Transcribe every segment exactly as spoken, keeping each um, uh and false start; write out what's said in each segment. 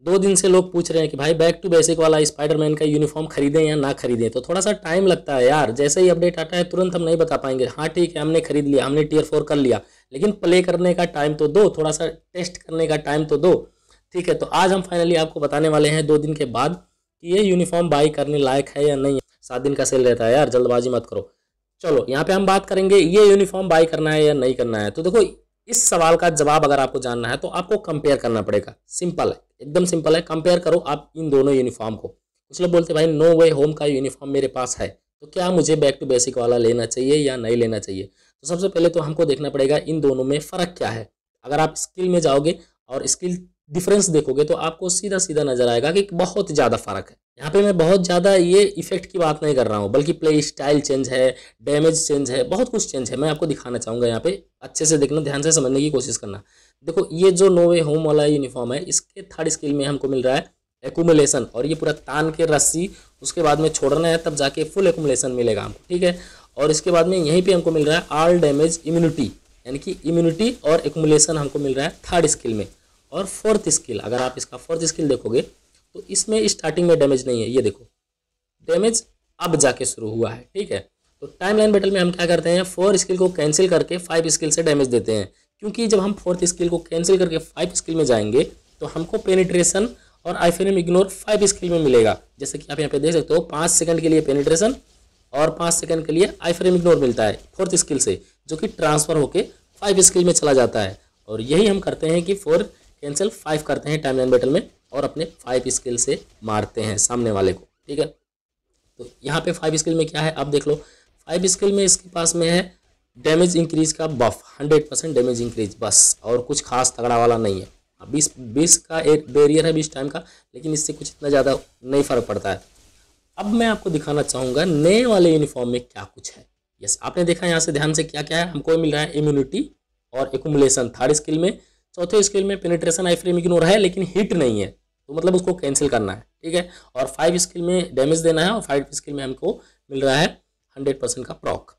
दो दिन से लोग पूछ रहे हैं कि भाई बैक टू बेसिक वाला स्पाइडरमैन का यूनिफॉर्म खरीदें या ना खरीदें, तो थोड़ा सा टाइम लगता है यार। जैसे ही अपडेट आता है तुरंत हम नहीं बता पाएंगे। हाँ ठीक है, हमने खरीद लिया, हमने टीयर फोर कर लिया, लेकिन प्ले करने का टाइम तो दो, थोड़ा सा टेस्ट करने का टाइम तो दो। ठीक है, तो आज हम फाइनली आपको बताने वाले हैं दो दिन के बाद कि ये यूनिफॉर्म बाई करने लायक है या नहीं। सात दिन का सेल रहता है यार, जल्दबाजी मत करो। चलो यहाँ पे हम बात करेंगे ये यूनिफॉर्म बाई करना है या नहीं करना है। तो देखो, इस सवाल का जवाब अगर आपको जानना है तो आपको कंपेयर करना पड़ेगा। सिंपल है, एकदम सिंपल है। कंपेयर करो आप इन दोनों यूनिफॉर्म को। कुछ लोग बोलते हैं भाई नो वे होम का यूनिफॉर्म मेरे पास है, तो क्या मुझे बैक टू बेसिक वाला लेना चाहिए या नहीं लेना चाहिए। तो सबसे पहले तो हमको देखना पड़ेगा इन दोनों में फ़र्क क्या है। अगर आप स्किल में जाओगे और स्किल डिफरेंस देखोगे तो आपको सीधा सीधा नजर आएगा कि बहुत ज़्यादा फ़र्क है। यहाँ पे मैं बहुत ज़्यादा ये इफेक्ट की बात नहीं कर रहा हूँ, बल्कि प्ले स्टाइल चेंज है, डैमेज चेंज है, बहुत कुछ चेंज है। मैं आपको दिखाना चाहूँगा, यहाँ पे अच्छे से देखना, ध्यान से समझने की कोशिश करना। देखो, ये जो नो वे होम वाला यूनिफॉर्म है, इसके थर्ड स्किल में हमको मिल रहा है एकुमुलेशन, और ये पूरा तान के रस्सी उसके बाद में छोड़ना है, तब जाके फुल एकुमुलेशन मिलेगा हमको। ठीक है, और इसके बाद में यहीं पे हमको मिल रहा है ऑल डैमेज इम्यूनिटी, यानी कि इम्यूनिटी और एकुमुलेशन हमको मिल रहा है थर्ड स्किल में। और फोर्थ स्किल, अगर आप इसका फोर्थ स्किल देखोगे तो इसमें स्टार्टिंग में डैमेज नहीं है। ये देखो, डैमेज अब जाके शुरू हुआ है। ठीक है, तो टाइम लाइन बैटल में हम क्या करते हैं, फोर स्किल को कैंसिल करके फाइव स्किल से डैमेज देते हैं, क्योंकि जब हम फोर्थ स्किल को कैंसिल करके फाइव स्किल में जाएंगे तो हमको पेनिट्रेशन और आईफ्रेम इग्नोर फाइव स्किल में मिलेगा। जैसे कि आप यहाँ पे देख सकते हो, पाँच सेकंड के लिए पेनिट्रेशन और पाँच सेकंड के लिए आईफ्रेम इग्नोर मिलता है फोर्थ स्किल से, जो कि ट्रांसफर होके फाइव स्किल में चला जाता है। और यही हम करते हैं कि फोर कैंसिल फाइव करते हैं टाइम लाइन बैटल में और अपने फाइव स्किल से मारते हैं सामने वाले को। ठीक है, तो यहाँ पे फाइव स्किल में क्या है आप देख लो। फाइव स्किल में इसके पास में है डैमेज इंक्रीज का buff, hundred percent damage increase, बस, और कुछ खास तगड़ा वाला नहीं है। बीस बीस का एक बैरियर है बीस टाइम का, लेकिन इससे कुछ इतना ज़्यादा नहीं फ़र्क पड़ता है। अब मैं आपको दिखाना चाहूँगा नए वाले यूनिफॉर्म में क्या कुछ है। यस, आपने देखा यहाँ से ध्यान से क्या क्या है। हमको मिल रहा है इम्यूनिटी और एकुमुलेशन थर्ड स्किल में। चौथे स्किल में पेनिट्रेशन आईफ्रेम इग्नोर है, लेकिन हिट नहीं है, तो मतलब उसको कैंसिल करना है। ठीक है, और फाइव स्किल में डैमेज देना है, और फाइव स्किल में हमको मिल रहा है हंड्रेड परसेंट का प्रॉक।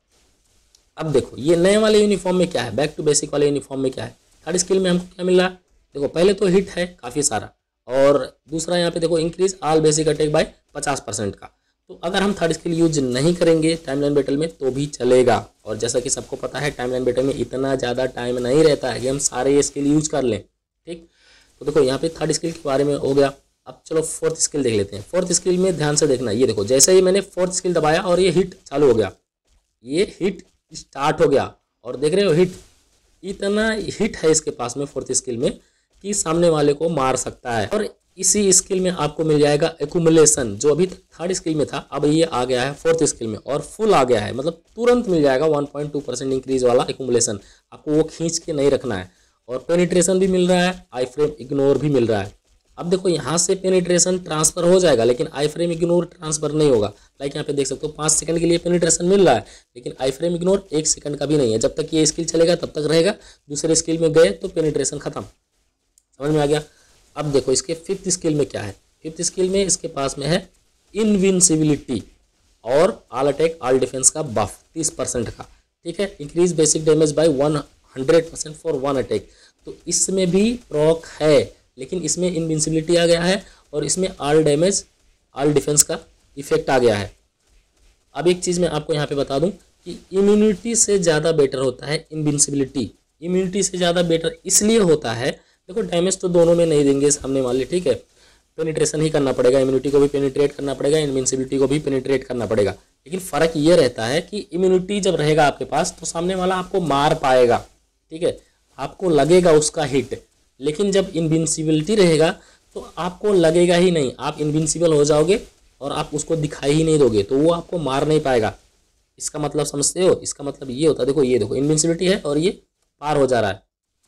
अब देखो, ये नए वाले यूनिफॉर्म में क्या है, बैक टू बेसिक वाले यूनिफॉर्म में क्या है। थर्ड स्किल में हमको क्या मिल रहा है, देखो पहले तो हिट है काफ़ी सारा, और दूसरा यहाँ पे देखो increase all basic attack by पचास परसेंट का। तो अगर हम थर्ड स्किल यूज नहीं करेंगे टाइमलाइन बैटल में तो भी चलेगा। और जैसा कि सबको पता है टाइमलाइन बैटल में इतना ज़्यादा टाइम नहीं रहता है कि हम सारे ये स्किल यूज कर लें। ठीक, तो देखो यहाँ पे थर्ड स्किल के बारे में हो गया। अब चलो फोर्थ स्किल देख लेते हैं। फोर्थ स्किल में ध्यान से देखना, ये देखो जैसे ही मैंने फोर्थ स्किल दबाया और ये हिट चालू हो गया, ये हिट स्टार्ट हो गया, और देख रहे हो हिट, इतना हिट है इसके पास में फोर्थ स्किल में कि सामने वाले को मार सकता है। और इसी स्किल में आपको मिल जाएगा एकुमुलेशन, जो अभी थर्ड स्किल में था, अब ये आ गया है फोर्थ स्किल में और फुल आ गया है, मतलब तुरंत मिल जाएगा one point two percent increase वाला एकुमुलेशन। आपको वो खींच के नहीं रखना है। और पेनिट्रेशन भी मिल रहा है, आई फ्रेम इग्नोर भी मिल रहा है। अब देखो यहाँ से पेनिट्रेशन ट्रांसफर हो जाएगा, लेकिन आई फ्रेम इग्नोर ट्रांसफर नहीं होगा। लाइक यहाँ पे देख सकते हो पाँच सेकंड के लिए पेनिट्रेशन मिल रहा है, लेकिन आई फ्रेम इग्नोर एक सेकंड का भी नहीं है। जब तक ये स्किल चलेगा तब तक रहेगा, दूसरे स्किल में गए तो पेनिट्रेशन खत्म। समझ में आ गया। अब देखो इसके फिफ्थ स्किल में क्या है। फिफ्थ स्किल में इसके पास में है इनविंसिबिलिटी और ऑल अटैक ऑल डिफेंस का बफ तीस परसेंट का। ठीक है, increase basic damage by one hundred percent for one attack. तो इसमें भी प्रॉक है, लेकिन इसमें इनविंसिबिलिटी आ गया है और इसमें ऑल डैमेज ऑल डिफेंस का इफेक्ट आ गया है। अब एक चीज़ मैं आपको यहाँ पे बता दूं कि इम्यूनिटी से ज़्यादा बेटर होता है इनविंसिबिलिटी। इम्यूनिटी से ज़्यादा बेटर इसलिए होता है, देखो डैमेज तो दोनों में नहीं देंगे सामने वाले, ठीक है, पेनिट्रेशन ही करना पड़ेगा, इम्यूनिटी को भी पेनिट्रेट करना पड़ेगा, इनविंसिबिलिटी को भी पेनिट्रेट करना पड़ेगा। लेकिन फ़र्क ये रहता है कि इम्यूनिटी जब रहेगा आपके पास तो सामने वाला आपको मार पाएगा, ठीक है, आपको लगेगा उसका हिट। लेकिन जब इनविंसिबिलिटी रहेगा तो आपको लगेगा ही नहीं, आप इनविंसिबल हो जाओगे और आप उसको दिखाई ही नहीं दोगे, तो वो आपको मार नहीं पाएगा। इसका मतलब समझते हो, इसका मतलब ये होता है, देखो ये देखो इनविंसिबिलिटी है और ये पार हो जा रहा है।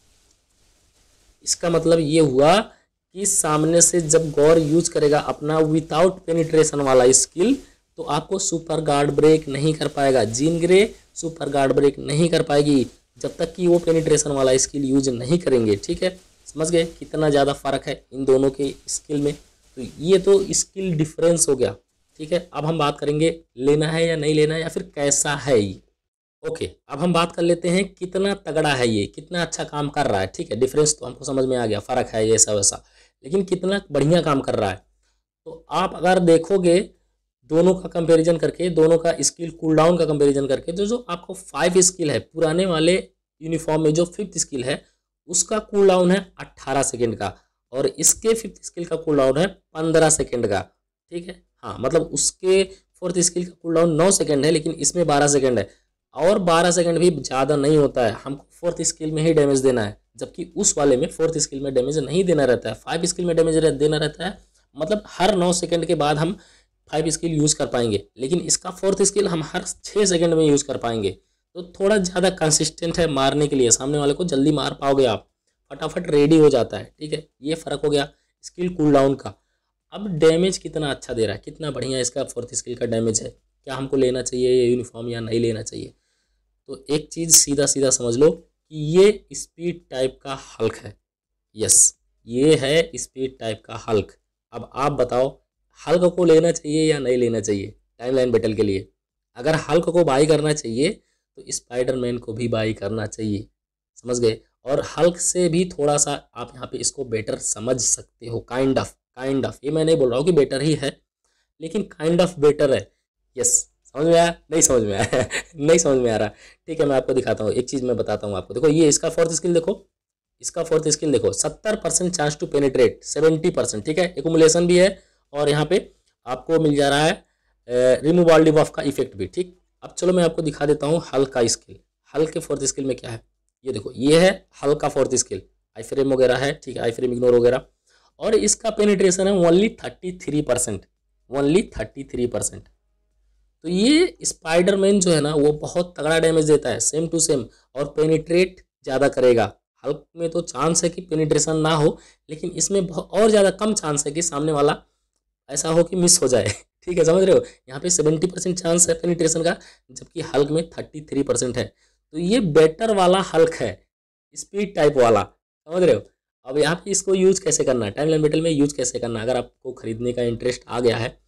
इसका मतलब ये हुआ कि सामने से जब गौर यूज करेगा अपना विदाउट पेनिट्रेशन वाला स्किल, तो आपको सुपर गार्ड ब्रेक नहीं कर पाएगा। Jean Grey super guard break नहीं कर पाएगी जब तक कि वो पेनिट्रेशन वाला स्किल यूज नहीं करेंगे। ठीक है, समझ गए कितना ज़्यादा फ़र्क है इन दोनों के स्किल में। तो ये तो स्किल डिफरेंस हो गया। ठीक है, अब हम बात करेंगे लेना है या नहीं लेना है, या फिर कैसा है ये। ओके, अब हम बात कर लेते हैं कितना तगड़ा है ये, कितना अच्छा काम कर रहा है। ठीक है, डिफरेंस तो हमको समझ में आ गया, फ़र्क है ये ऐसा वैसा। लेकिन कितना बढ़िया काम कर रहा है। तो आप अगर देखोगे दोनों का कंपैरिजन करके, दोनों का स्किल कूल डाउन का कंपैरिजन करके, तो जो आपको फाइव स्किल है पुराने वाले यूनिफॉर्म में, जो फिफ्थ स्किल है उसका कूल डाउन है अट्ठारह सेकेंड का, और इसके फिफ्थ स्किल का कूल डाउन है पंद्रह सेकेंड का। ठीक है, हाँ मतलब उसके फोर्थ स्किल का कूल डाउन नौ सेकेंड है, लेकिन इसमें बारह सेकेंड है, और बारह सेकेंड भी ज़्यादा नहीं होता है, हमको फोर्थ स्किल में ही डैमेज देना है, जबकि उस वाले में फोर्थ स्किल में डैमेज नहीं देना रहता है, फाइव स्किल में डैमेज देना रहता है। मतलब हर नौ सेकेंड के बाद हम फाइव स्किल यूज़ कर पाएंगे, लेकिन इसका फोर्थ स्किल हम हर छः सेकेंड में यूज़ कर पाएंगे। तो थोड़ा ज़्यादा कंसिस्टेंट है मारने के लिए, सामने वाले को जल्दी मार पाओगे आप, फटाफट रेडी हो जाता है। ठीक है, ये फ़र्क हो गया स्किल कूल डाउन का। अब डैमेज कितना अच्छा दे रहा है, कितना बढ़िया इसका फोर्थ स्किल का डैमेज है, क्या हमको लेना चाहिए ये यूनिफॉर्म या नहीं लेना चाहिए। तो एक चीज़ सीधा सीधा समझ लो कि ये स्पीड टाइप का हल्क है। यस, ये है स्पीड टाइप का हल्क। अब आप बताओ हल्क को लेना चाहिए या नहीं लेना चाहिए टाइमलाइन बैटल के लिए। अगर हल्क को बाई करना चाहिए तो स्पाइडरमैन को भी बाई करना चाहिए, समझ गए। और हल्क से भी थोड़ा सा आप यहाँ पे इसको बेटर समझ सकते हो, काइंड ऑफ काइंड ऑफ ये मैं नहीं बोल रहा हूँ कि बेटर ही है, लेकिन काइंड ऑफ बेटर है। यस, समझ में आया? नहीं समझ में आया? नहीं समझ में आ रहा? ठीक है, मैं आपको दिखाता हूँ, एक चीज़ मैं बताता हूँ आपको। देखो ये इसका फोर्थ स्किल देखो, इसका फोर्थ स्किल देखो, सत्तर percent chance to penetrate, seventy percent. ठीक है, एकुमुलेशन भी है, और यहाँ पे आपको मिल जा रहा है रिमूव ऑल डिबफ का इफेक्ट भी। ठीक, अब चलो मैं आपको दिखा देता हूँ हल्क का स्किल। हल्क के फोर्थ स्किल में क्या है, ये देखो, ये है हल्क का फोर्थ स्किल, आई फ्रेम वगैरह है। ठीक है, आई फ्रेम इग्नोर वगैरह, और इसका पेनिट्रेशन है only thirty three percent, only thirty three percent. तो ये स्पाइडरमैन जो है ना वो बहुत तगड़ा डैमेज देता है, सेम टू सेम, और पेनिट्रेट ज़्यादा करेगा। हल्क में तो चांस है कि पेनिट्रेशन ना हो, लेकिन इसमें बहुत और ज़्यादा कम चांस है कि सामने वाला ऐसा हो कि मिस हो जाए। ठीक है, समझ रहे हो, यहाँ पे सेवेंटी परसेंट चांस है पेनिट्रेशन का, जबकि हल्क में थर्टी थ्री परसेंट है। तो ये बेटर वाला हल्क है, स्पीड टाइप वाला, समझ रहे हो। अब यहाँ पे इसको यूज कैसे करना है, टाइमलाइन बैटल में यूज कैसे करना है, अगर आपको खरीदने का इंटरेस्ट आ गया है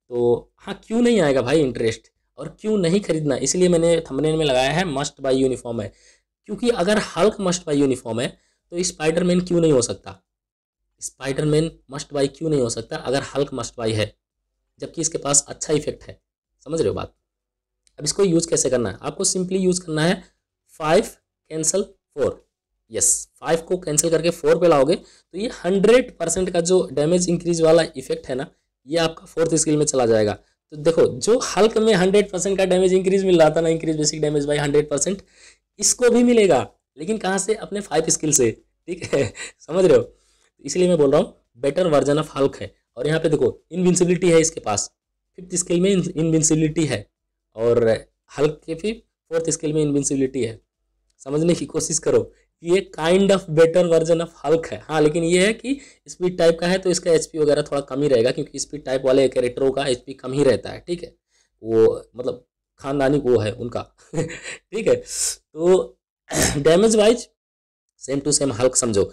तो हाँ, क्यों नहीं आएगा भाई इंटरेस्ट, और क्यों नहीं खरीदना, इसलिए मैंने थंबनेल में लगाया है मस्ट बाय यूनिफॉर्म है। क्योंकि अगर हल्क मस्ट बाय यूनिफॉर्म है तो स्पाइडरमैन क्यों नहीं हो सकता, स्पाइडरमैन मस्ट बाई क्यों नहीं हो सकता अगर हल्क मस्ट बाई है, जबकि इसके पास अच्छा इफेक्ट है। समझ रहे हो बात। अब इसको यूज़ कैसे करना है, आपको सिंपली यूज़ करना है five cancel four. Yes, five को कैंसिल करके फोर पे लाओगे तो ये हंड्रेड परसेंट का जो डैमेज इंक्रीज वाला इफेक्ट है ना, ये आपका फोर्थ स्किल में चला जाएगा। तो देखो, जो हल्क में हंड्रेड परसेंट का डैमेज इंक्रीज मिल रहा था ना, increase basic damage by hundred percent, इसको भी मिलेगा, लेकिन कहाँ से, अपने फाइव स्किल से। ठीक है, समझ रहे हो, इसलिए मैं बोल रहा हूँ बेटर वर्जन ऑफ हल्क है। और यहाँ पे देखो इनविंसिबिलिटी है इसके पास, फिफ्थ स्किल में इनविंसिबिलिटी है, और हल्क के फिर फोर्थ स्किल में इनविंसिबिलिटी है। समझने की कोशिश करो, ये kind of better version of Hulk है। हाँ, लेकिन ये है कि स्पीड टाइप का है तो इसका एचपी वगैरह थोड़ा कम ही रहेगा, क्योंकि स्पीड टाइप वाले कैरेक्टरों का एचपी कम ही रहता है। ठीक है, वो मतलब खानदानी वो है उनका। ठीक है, तो damage wise same to same Hulk समझो।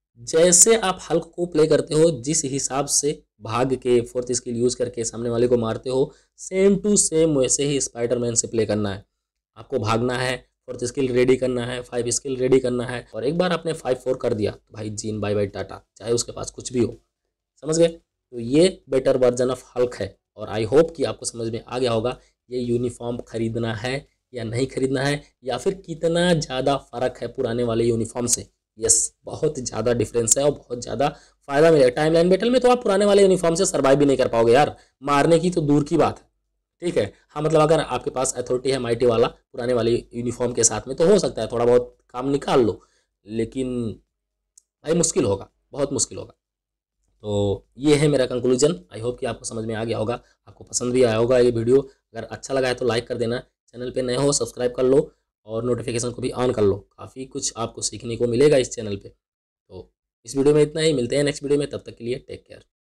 जैसे आप हल्क को प्ले करते हो, जिस हिसाब से भाग के फोर्थ स्किल यूज करके सामने वाले को मारते हो, सेम टू सेम वैसे ही स्पाइडरमैन से प्ले करना है। आपको भागना है, फोर्थ स्किल रेडी करना है, फाइव स्किल रेडी करना है, और एक बार आपने फाइव फोर कर दिया तो भाई जीन बाय बाय टाटा, चाहे उसके पास कुछ भी हो। समझ गए। तो ये बेटर वर्जन ऑफ हल्क है, और आई होप कि आपको समझ में आ गया होगा ये यूनिफॉर्म खरीदना है या नहीं खरीदना है, या फिर कितना ज़्यादा फ़र्क है पुराने वाले यूनिफॉर्म से। यस, बहुत ज़्यादा डिफरेंस है और बहुत ज़्यादा फायदा मिलेगा। टाइमलाइन बैटल में तो आप पुराने वाले यूनिफॉर्म से सर्वाइव भी नहीं कर पाओगे यार, मारने की तो दूर की बात है। ठीक है, हाँ मतलब अगर आपके पास अथॉरिटी है माइटी वाला पुराने वाले यूनिफॉर्म के साथ में, तो हो सकता है थोड़ा बहुत काम निकाल लो, लेकिन भाई मुश्किल होगा, बहुत मुश्किल होगा। तो ये है मेरा कंक्लूजन। आई होप कि आपको समझ में आ गया होगा, आपको पसंद भी आया होगा ये वीडियो। अगर अच्छा लगा है तो लाइक कर देना, चैनल पे नए हो सब्सक्राइब कर लो, और नोटिफिकेशन को भी ऑन कर लो। काफ़ी कुछ आपको सीखने को मिलेगा इस चैनल पे। तो इस वीडियो में इतना ही, मिलते हैं नेक्स्ट वीडियो में, तब तक के लिए टेक केयर।